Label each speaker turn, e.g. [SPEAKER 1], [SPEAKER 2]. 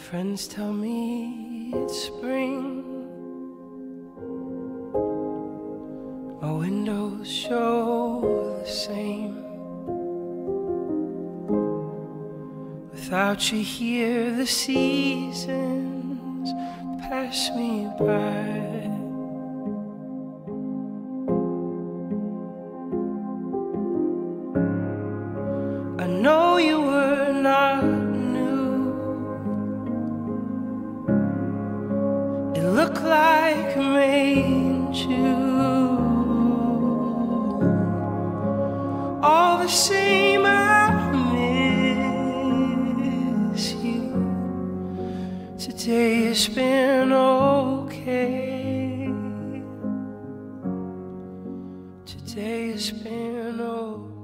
[SPEAKER 1] Friends tell me it's spring. My windows show the same. Without you here, the seasons pass me by. I know you were not new. It looked like May and June. All the same, I miss you. Today has been okay. Today has been okay.